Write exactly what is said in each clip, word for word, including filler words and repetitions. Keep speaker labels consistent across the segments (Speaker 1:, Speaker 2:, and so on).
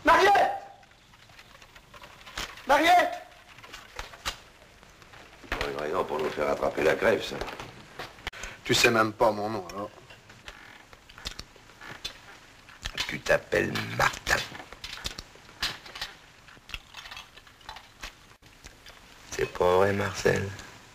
Speaker 1: Mariette! Mariette!
Speaker 2: Pour une raison pour nous faire attraper la crève, ça.
Speaker 1: Tu sais même pas mon nom, alors.
Speaker 2: Tu t'appelles Martin. C'est pas vrai, Marcel?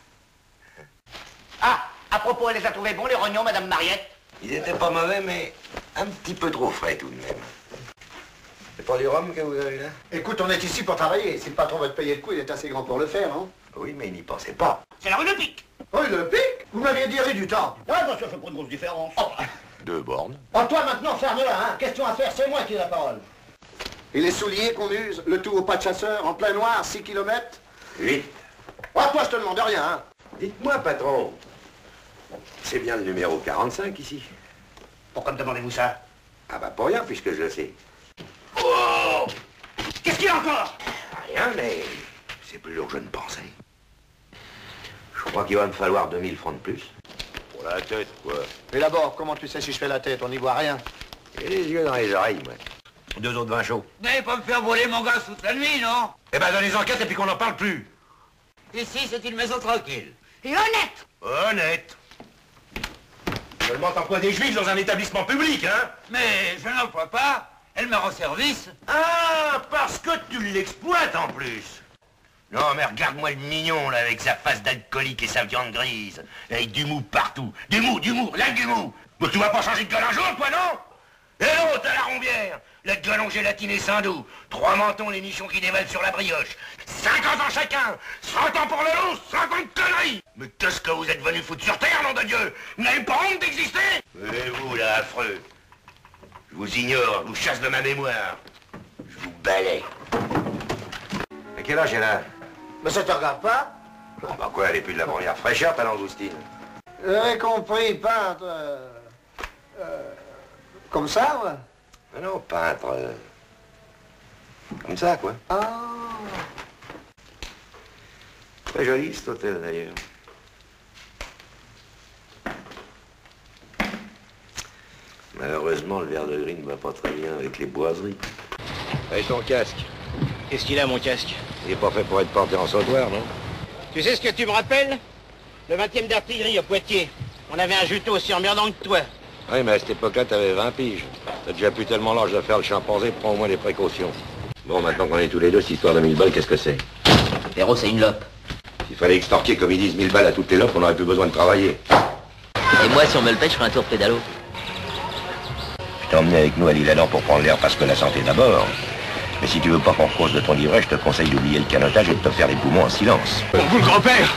Speaker 3: Ah, à propos, elle les a trouvés bons, les rognons, Madame Mariette?
Speaker 2: Ils étaient pas mauvais, mais un petit peu trop frais tout de même. C'est pas du rhum que vous avez là?
Speaker 1: Écoute, on est ici pour travailler. Si le patron va te payer le coup, il est assez grand pour le faire, non?
Speaker 2: Oui, mais il n'y pensait pas.
Speaker 3: C'est la rue de Pique.
Speaker 1: Oh, le pic? Vous m'aviez dit rue du Temple.
Speaker 3: Ouais, bah ça fait pas une grosse différence.
Speaker 1: Oh.
Speaker 2: Deux bornes.
Speaker 1: Oh, toi maintenant, ferme-la, hein. Question à faire, c'est moi qui ai la parole. Et les souliers qu'on use, le tout au pas de chasseur, en plein noir, six kilomètres?
Speaker 2: Huit.
Speaker 1: Oh, toi, je te demande rien, hein.
Speaker 2: Dites-moi, patron, c'est bien le numéro quarante-cinq ici?
Speaker 3: Pourquoi me demandez-vous ça?
Speaker 2: Ah bah pour rien, puisque je le sais.
Speaker 3: Oh! Qu'est-ce qu'il y a encore?
Speaker 2: Rien, mais c'est plus lourd que je ne pensais. Je crois qu'il va me falloir deux mille francs de plus. Pour la tête, quoi.
Speaker 1: Mais d'abord, comment tu sais si je fais la tête? On n'y voit rien.
Speaker 2: J'ai les yeux dans les oreilles, moi. Deux autres vins chauds.
Speaker 3: Vous n'allez pas me faire voler mon gaz toute la nuit, non?
Speaker 2: Eh ben, dans les enquêtes et puis qu'on n'en parle plus.
Speaker 3: Ici, c'est une maison tranquille. Et honnête!
Speaker 2: Honnête. Seulement t'emploies des juifs dans un établissement public, hein?
Speaker 3: Mais je n'emploie pas. Elle me rend service.
Speaker 2: Ah, parce que tu l'exploites en plus. Non, mais regarde-moi le mignon, là, avec sa face d'alcoolique et sa viande grise. Avec du mou partout. Du mou, du mou, là, du mou. Mais tu vas pas changer de gueule un jour, toi, non? Et l'autre, à la rombière, la gueule en gélatine et Saint-Doux. Trois mentons, les nichons qui dévalent sur la brioche. Cinquante ans chacun. Cent ans pour le loup, cinquante conneries. Mais qu'est-ce que vous êtes venus foutre sur terre, nom de Dieu? Vous n'avez pas honte d'exister? Et vous, là, affreux. Je vous ignore, je vous chasse de ma mémoire. Je vous balaie. À quel âge elle a?
Speaker 1: Mais ça te regarde pas?
Speaker 2: Bon, bah quoi, elle est plus de la première fraîcheur, ta langoustine.
Speaker 1: J'avais compris, peintre. Euh, euh, comme ça, ouais.
Speaker 2: Ah non, peintre. euh, Comme ça, quoi.
Speaker 1: Ah.
Speaker 2: Très joli, cet hôtel, d'ailleurs. Malheureusement, le verre de gris ne va pas très bien avec les boiseries. Et ton casque?
Speaker 4: Qu'est-ce qu'il a, mon casque?
Speaker 2: Il est pas fait pour être porté en sautoir, non?
Speaker 4: Tu sais ce que tu me rappelles? Le vingtième d'artillerie à Poitiers. On avait un juteau aussi emmerdant que toi.
Speaker 2: Oui, mais à cette époque-là, t'avais vingt piges. T'as déjà plus tellement l'âge de faire le chimpanzé, prends au moins des précautions. Bon, maintenant qu'on est tous les deux, cette histoire de mille balles, qu'est-ce que c'est?
Speaker 3: Héros, c'est une lope.
Speaker 2: S'il fallait extorquer, comme ils disent, mille balles à toutes les lopes, on n'aurait plus besoin de travailler.
Speaker 3: Et moi, si on me le paye, je ferai un tour pédalo.
Speaker 2: Je t'ai emmené avec nous à l'île Adam pour prendre l'air parce que la santé d'abord. Mais si tu veux pas qu'on cause de ton livret, je te conseille d'oublier le canotage et de te faire les poumons en silence.
Speaker 4: Pour vous, le grand-père!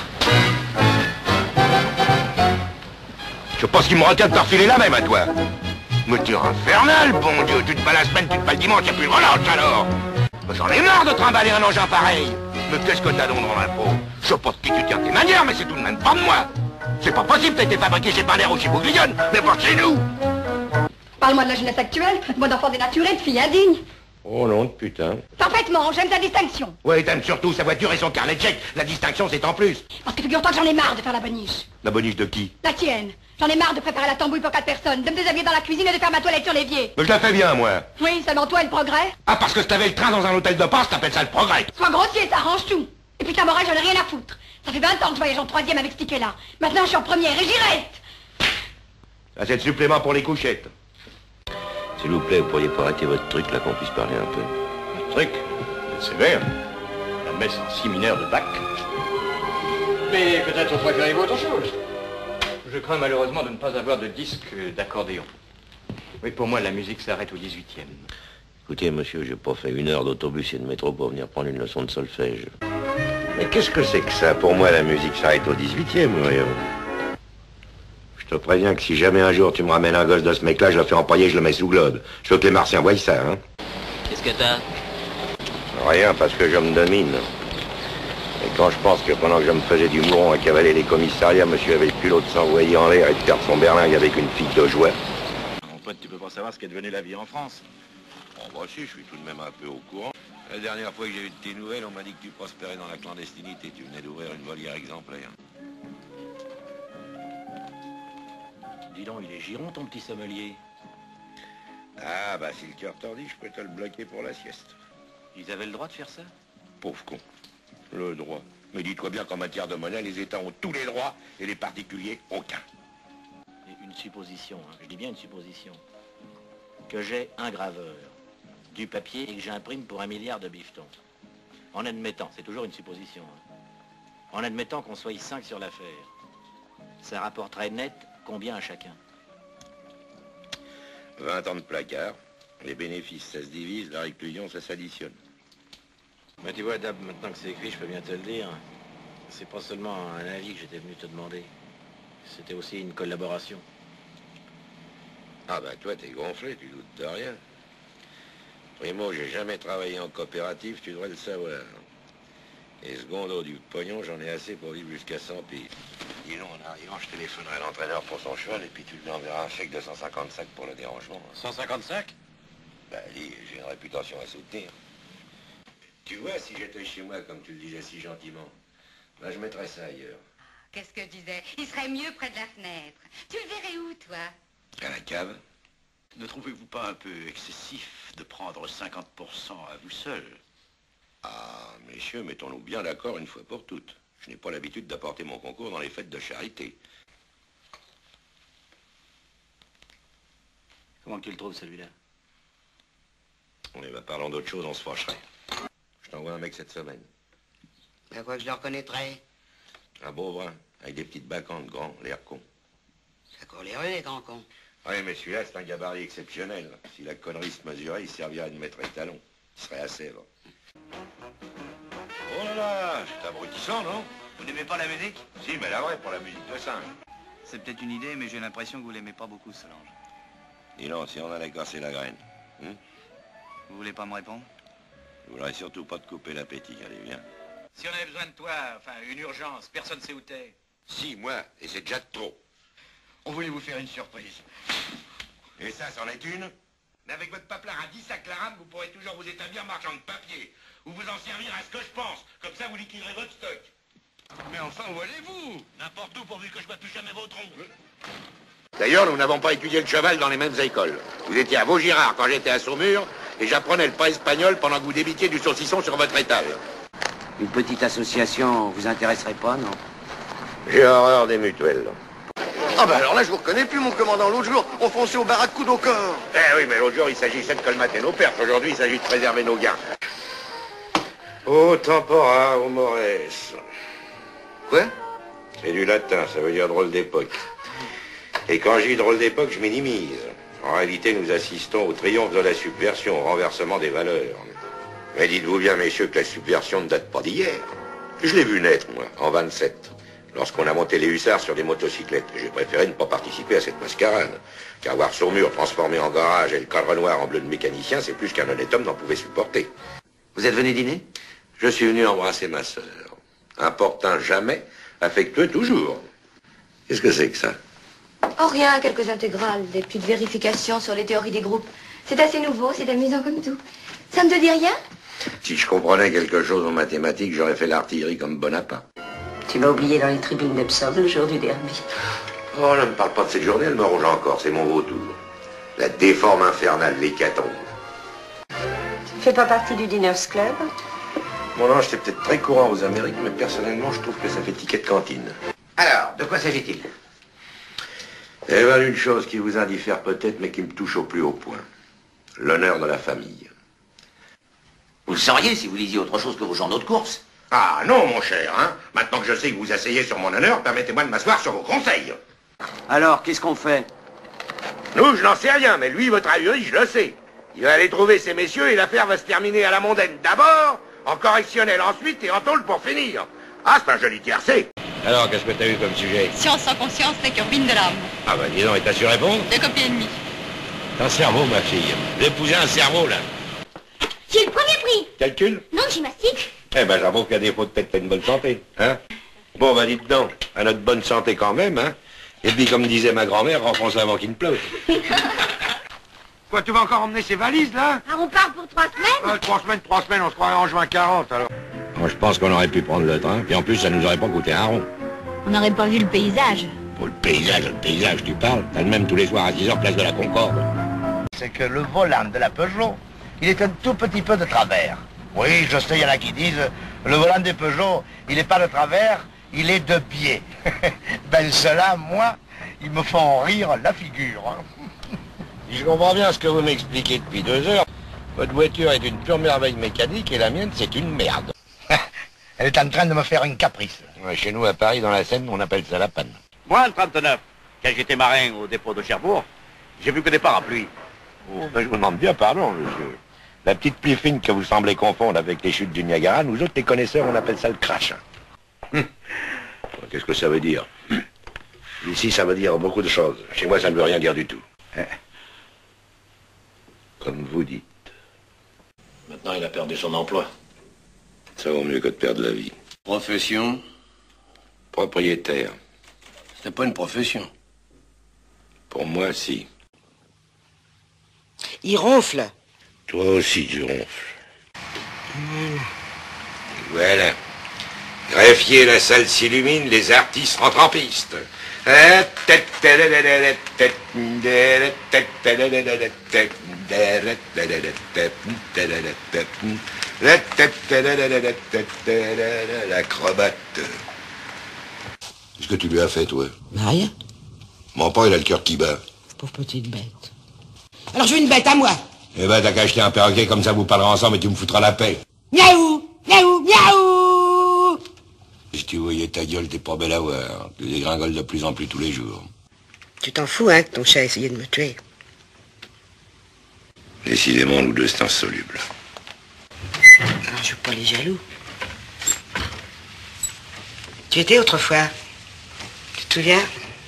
Speaker 2: Je pense qu'il me regarde de te refiler la même à toi. Mais tu es infernal, bon Dieu, tu te bats la semaine, tu te bats le dimanche, y'a plus de relâche alors. Mais j'en ai marre de trimballer un engin pareil. Mais qu'est-ce que t'as donc dans la peau? Je sais pas de qui tu tiens tes manières, mais c'est tout de même pas de moi. C'est pas possible, t'as été fabriqué chez Paner ou chez Bouglione, mais pas chez nous.
Speaker 5: Parle-moi de la jeunesse actuelle, moi d'enfant dénaturé, de fille indigne.
Speaker 2: Oh non, de putain.
Speaker 5: Parfaitement, j'aime sa distinction.
Speaker 2: Ouais, t'aimes surtout sa voiture et son carnet de chèques. La distinction, c'est en plus.
Speaker 5: Parce que figure-toi que j'en ai marre de faire la boniche.
Speaker 2: La boniche de qui?
Speaker 5: La tienne. J'en ai marre de préparer la tambouille pour quatre personnes, de me déshabiller dans la cuisine et de faire ma toilette sur l'évier.
Speaker 2: Mais je la fais bien, moi.
Speaker 5: Oui, seulement toi et le progrès.
Speaker 2: Ah, parce que si t'avais le train dans un hôtel de passe, t'appelles ça le progrès.
Speaker 5: Sois grossier, ça arrange tout. Et puis ta morale, j'en ai rien à foutre. Ça fait vingt ans que je voyage en troisième avec ce ticket-là. Maintenant, je suis en première et j'y reste.
Speaker 2: Ça, c'est le supplément pour les couchettes. S'il vous plaît, vous pourriez pas arrêter votre truc, là, qu'on puisse parler un peu.
Speaker 4: Truc, c'est sévère. La messe en si mineur de Bach. Mais peut-être préférez-vous autre chose. Je crains malheureusement de ne pas avoir de disque d'accordéon. Oui, pour moi, la musique s'arrête au dix-huitième.
Speaker 2: Écoutez, monsieur, j'ai pas fait une heure d'autobus et de métro pour venir prendre une leçon de solfège. Mais qu'est-ce que c'est que ça? Pour moi, la musique s'arrête au dix-huitième, voyons. Je te préviens que si jamais un jour tu me ramènes un gosse de ce mec-là, je le fais empailler, je le mets sous globe. Je veux que les martiens voient ça, hein.
Speaker 3: Qu'est-ce que t'as?
Speaker 2: Rien, parce que je me domine. Et quand je pense que pendant que je me faisais du mouron à cavaler les commissariats, monsieur avait le culot de s'envoyer en l'air et de perdre son berlingue avec une fille de joie.
Speaker 6: Mon pote, tu peux pas savoir ce qu'est devenu la vie en France.
Speaker 2: Bon, moi aussi, je suis tout de même un peu au courant. La dernière fois que j'ai eu de tes nouvelles, on m'a dit que tu prospérais dans la clandestinité. Tu venais d'ouvrir une volière exemplaire.
Speaker 6: Dis donc, il est giron, ton petit sommelier.
Speaker 2: Ah, bah si le cœur tordi, je peux te le bloquer pour la sieste.
Speaker 4: Ils avaient le droit de faire ça?
Speaker 2: Pauvre con. Le droit. Mais dis-toi bien qu'en matière de monnaie, les États ont tous les droits et les particuliers aucun.
Speaker 4: Et une supposition, hein, je dis bien une supposition. Que j'ai un graveur, du papier et que j'imprime pour un milliard de bifetons. En admettant, c'est toujours une supposition, hein, en admettant qu'on soit cinq sur l'affaire, ça rapporterait net combien à chacun?
Speaker 2: vingt ans de placard, les bénéfices ça se divise, la réclusion ça s'additionne.
Speaker 4: Mais tu vois, Dab, maintenant que c'est écrit, je peux bien te le dire. C'est pas seulement un avis que j'étais venu te demander. C'était aussi une collaboration.
Speaker 2: Ah bah toi t'es gonflé, tu doutes de rien. Primo, j'ai jamais travaillé en coopérative, tu devrais le savoir. Et secondo, du pognon, j'en ai assez pour vivre jusqu'à cent piges. Dis-donc, en arrivant, je téléphonerai à l'entraîneur pour son cheval et puis tu lui enverras un chèque de cent cinquante sacs pour le dérangement.
Speaker 4: cent cinquante-cinq?
Speaker 2: Bah, dis, j'ai une réputation à soutenir. Tu vois, si j'étais chez moi, comme tu le disais si gentiment, bah, je mettrais ça ailleurs.
Speaker 7: Qu'est-ce que je disais? Il serait mieux près de la fenêtre. Tu le verrais où, toi?
Speaker 2: À la cave.
Speaker 6: Ne trouvez-vous pas un peu excessif de prendre cinquante pour cent à vous seul?
Speaker 2: Ah, messieurs, mettons-nous bien d'accord une fois pour toutes. Je n'ai pas l'habitude d'apporter mon concours dans les fêtes de charité.
Speaker 4: Comment tu le trouves, celui-là?
Speaker 2: Eh ben, parlons d'autre chose, on se fâcherait. Je t'envoie un mec cette semaine.
Speaker 3: À quoi je le reconnaîtrais?
Speaker 2: Un beau brun, avec des petites bacantes, grand, l'air con.
Speaker 3: Ça court les rues, les grands cons.
Speaker 2: Oui, mais celui-là, c'est un gabarit exceptionnel. Si la connerie se mesurait, il servirait de maître étalon. Il serait à Sèvres. Oh là là, c'est abrutissant, non?
Speaker 6: Vous n'aimez pas la musique?
Speaker 2: Si, mais la vraie, pour la musique de singe.
Speaker 6: C'est peut-être une idée, mais j'ai l'impression que vous l'aimez pas beaucoup, Solange.
Speaker 2: Dis donc, si on allait casser la graine. Hein?
Speaker 6: Vous voulez pas me répondre?
Speaker 2: Je voudrais surtout pas te couper l'appétit, allez, viens.
Speaker 4: Si on avait besoin de toi, enfin, une urgence, personne sait où t'es.
Speaker 2: Si, moi, et c'est déjà de trop.
Speaker 6: On voulait vous faire une surprise.
Speaker 2: Et ça, c'en est une? Mais avec votre paplard à dix sacs la rame, vous pourrez toujours vous établir marchand de papier. Ou vous en servir à ce que je pense. Comme ça, vous liquiderez votre stock.
Speaker 6: Mais enfin, où allez-vous?
Speaker 2: N'importe où, pourvu que je batte plus jamais vos troncs. D'ailleurs, nous n'avons pas étudié le cheval dans les mêmes écoles. Vous étiez à Vaugirard quand j'étais à Saumur, et j'apprenais le pas espagnol pendant que vous débitiez du saucisson sur votre étal.
Speaker 3: Une petite association vous intéresserait pas, non?
Speaker 2: J'ai horreur des mutuelles.
Speaker 1: Ah bah alors là, je vous reconnais plus, mon commandant. L'autre jour, on fonçait au baraque coude au corps.
Speaker 2: Eh oui, mais l'autre jour, il s'agissait de colmater nos pertes. Aujourd'hui, il s'agit de préserver nos gains. Ô tempora, ô mores.
Speaker 1: Quoi?
Speaker 2: C'est du latin, ça veut dire drôle d'époque. Et quand je dis drôle d'époque, je minimise. En réalité, nous assistons au triomphe de la subversion, au renversement des valeurs. Mais dites-vous bien, messieurs, que la subversion ne date pas d'hier. Je l'ai vu naître, moi, en vingt-sept. Lorsqu'on a monté les hussards sur des motocyclettes, j'ai préféré ne pas participer à cette mascarade. Car voir Saumur transformé en garage et le cadre noir en bleu de mécanicien, c'est plus qu'un honnête homme n'en pouvait supporter.
Speaker 3: Vous êtes venu dîner?
Speaker 2: Je suis venu embrasser ma sœur. Importun jamais, affectueux toujours. Qu'est-ce que c'est que ça?
Speaker 5: Oh rien, quelques intégrales, des petites vérifications sur les théories des groupes. C'est assez nouveau, c'est amusant comme tout. Ça ne te dit rien?
Speaker 2: Si je comprenais quelque chose en mathématiques, j'aurais fait l'artillerie comme Bonaparte.
Speaker 8: Tu m'as oublié dans les tribunes d'Epsom le jour du derby.
Speaker 2: Oh, ne me parle pas de cette journée, elle me ronge encore, c'est mon vautour. La déforme infernale, l'hécatombe.
Speaker 8: Tu ne fais pas partie du Diners Club?
Speaker 2: Mon ange, c'est peut-être très courant aux Amériques, mais personnellement, je trouve que ça fait ticket de cantine.
Speaker 3: Alors, de quoi s'agit-il?
Speaker 2: Eh bien, une chose qui vous indiffère peut-être, mais qui me touche au plus haut point. L'honneur de la famille.
Speaker 3: Vous le sauriez si vous lisiez autre chose que vos journaux de course.
Speaker 2: Ah non, mon cher, hein. Maintenant que je sais que vous asseyez sur mon honneur, permettez-moi de m'asseoir sur vos conseils.
Speaker 3: Alors, qu'est-ce qu'on fait?
Speaker 2: Nous, je n'en sais rien, mais lui, votre ahurie, je le sais. Il va aller trouver ces messieurs et l'affaire va se terminer à la mondaine d'abord, en correctionnel ensuite et en tôle pour finir. Ah, c'est un joli tiercé. Alors, qu'est-ce que t'as eu comme sujet?
Speaker 7: Science sans conscience n'est que ruine de l'âme.
Speaker 2: Ah bah dis donc, et t'as su répondre?
Speaker 7: Deux copies et demie.
Speaker 2: T'as un cerveau, ma fille. J'ai épousé un cerveau, là.
Speaker 5: J'ai le premier prix.
Speaker 2: Calcul?
Speaker 5: Non, gymnastique.
Speaker 2: Eh ben, j'avoue qu'à défaut de peut-être pas une bonne santé, hein? Bon, bah dites donc, à notre bonne santé quand même, hein? Et puis, comme disait ma grand-mère, renfonce avant qu'il ne pleuve. Quoi, tu vas encore emmener ces valises, là?
Speaker 5: Ah, on part pour trois semaines?
Speaker 2: euh, Trois semaines, trois semaines, on se croirait en juin quarante, alors. Moi, je pense qu'on aurait pu prendre le train, puis en plus, ça nous aurait pas coûté un rond.
Speaker 5: On n'aurait pas vu le paysage.
Speaker 2: Pour le paysage, le paysage, tu parles? T'as le même tous les soirs à dix heures, place de la Concorde. C'est que le volant de la Peugeot, il est un tout petit peu de travers. Oui, je sais, il y en a qui disent, le volant des Peugeot, il n'est pas de travers, il est de biais. Ben ceux-là, moi, ils me font rire la figure. Hein. Je comprends bien ce que vous m'expliquez depuis deux heures. Votre voiture est une pure merveille mécanique et la mienne, c'est une merde. Elle est en train de me faire une caprice. Chez nous, à Paris, dans la Seine, on appelle ça la panne.
Speaker 6: Moi, en trente-neuf, quand j'étais marin au dépôt de Cherbourg, j'ai vu que des parapluies.
Speaker 2: Oh, ben, je vous demande bien pardon, monsieur. La petite pluie fine que vous semblez confondre avec les chutes du Niagara, nous autres, les connaisseurs, on appelle ça le crash.
Speaker 1: Hum. Qu'est-ce que ça veut dire? Ici, ça veut dire beaucoup de choses. Chez moi, ça ne veut rien dire du tout. Hein? Comme vous dites.
Speaker 4: Maintenant, il a perdu son emploi.
Speaker 1: Ça vaut mieux que de perdre la vie.
Speaker 4: Profession?
Speaker 1: Propriétaire.
Speaker 4: C'est pas une profession.
Speaker 1: Pour moi, si.
Speaker 8: Il ronfle.
Speaker 1: Toi aussi, tu ronfles. Mmh. Voilà. Greffier, la salle s'illumine, les artistes rentrent en piste. L'acrobate. Qu'est-ce que tu lui as fait, toi?
Speaker 8: Rien.
Speaker 1: Mon père, il a le cœur qui bat.
Speaker 8: Pauvre petite bête. Alors je veux une bête à moi.
Speaker 1: Eh ben, t'as qu'à acheter un perroquet, comme ça vous parlerez ensemble et tu me foutras la paix.
Speaker 8: Miaou, miaou, miaou.
Speaker 1: Si tu voyais ta gueule, t'es pas belle à voir. Tu dégringoles de plus en plus tous les jours.
Speaker 8: Tu t'en fous, hein, que ton chat a essayé de me tuer.
Speaker 1: Décidément, nous deux, c'est insoluble.
Speaker 8: Alors, je veux pas les jaloux. Tu étais autrefois. Tu te souviens?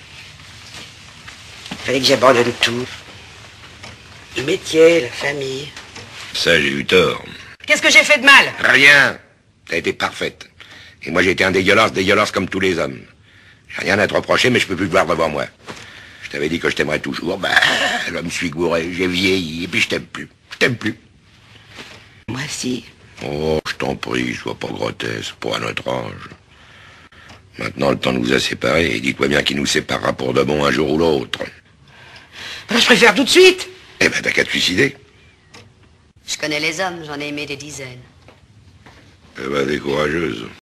Speaker 8: Fallait que j'abandonne tout. Le métier, la famille.
Speaker 1: Ça, j'ai eu tort.
Speaker 8: Qu'est-ce que j'ai fait de mal?
Speaker 1: Rien. T'as été parfaite. Et moi, j'ai été un dégueulasse, dégueulasse comme tous les hommes. J'ai rien à te reprocher, mais je peux plus te voir devant moi. Je t'avais dit que je t'aimerais toujours. Bah, là, me suis gouré, j'ai vieilli, et puis je t'aime plus. Je t'aime plus.
Speaker 8: Moi, si.
Speaker 1: Oh, je t'en prie, sois pas grotesque, pour à notre âge. Maintenant, le temps nous a séparés, et dis-toi bien qu'il nous séparera pour de bon un jour ou l'autre.
Speaker 8: Alors, je préfère tout de suite.
Speaker 1: Eh ben, t'as qu'à te suicider.
Speaker 5: Je connais les hommes, j'en ai aimé des dizaines.
Speaker 1: Eh ben, t'es courageuse.